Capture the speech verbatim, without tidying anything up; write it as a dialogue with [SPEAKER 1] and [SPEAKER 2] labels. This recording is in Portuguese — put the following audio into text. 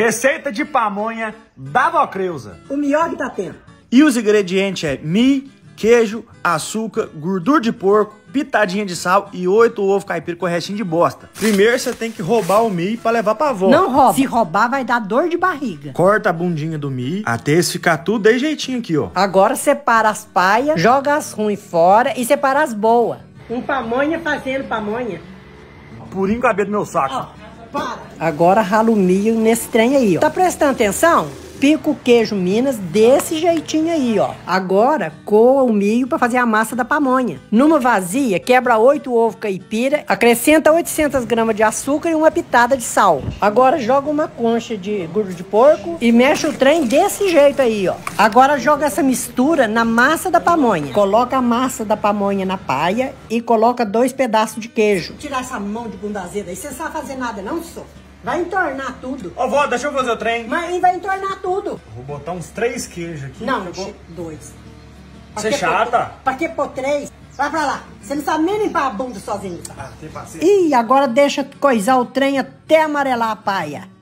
[SPEAKER 1] Receita de pamonha da Vó Creuza.
[SPEAKER 2] O melhor que tá tendo.
[SPEAKER 1] E os ingredientes é milho, queijo, açúcar, gordura de porco, pitadinha de sal e oito ovos caipira com restinho de bosta. Primeiro você tem que roubar o milho pra levar pra avó.
[SPEAKER 2] Não rouba. Se roubar vai dar dor de barriga.
[SPEAKER 1] Corta a bundinha do milho até esse ficar tudo de jeitinho aqui, ó.
[SPEAKER 2] Agora separa as paias, joga as ruins fora e separa as boas. Um pamonha fazendo pamonha.
[SPEAKER 1] Purinho cabelo do meu saco.
[SPEAKER 2] Ó, para. Agora rala o milho nesse trem aí, ó. Tá prestando atenção? Pica o queijo Minas desse jeitinho aí, ó. Agora, coa o milho pra fazer a massa da pamonha. Numa vazia, quebra oito ovos caipira, acrescenta oitocentas gramas de açúcar e uma pitada de sal. Agora joga uma concha de gordura de porco e mexe o trem desse jeito aí, ó. Agora joga essa mistura na massa da pamonha. Coloca a massa da pamonha na paia e coloca dois pedaços de queijo. Tirar essa mão de bunda azeda aí, você não sabe fazer nada não, só. Vai entornar tudo.
[SPEAKER 1] Ô, vó, deixa eu fazer o trem.
[SPEAKER 2] Mas vai entornar tudo.
[SPEAKER 1] Vou botar uns três queijos aqui.
[SPEAKER 2] Não,
[SPEAKER 1] vou...
[SPEAKER 2] dois.
[SPEAKER 1] Você é chata.
[SPEAKER 2] Pra que pôr três? Vai pra lá. Você não sabe nem limpar a bunda sozinho.
[SPEAKER 1] Ah, tem paciência.
[SPEAKER 2] Ih, agora deixa coisar o trem até amarelar a paia.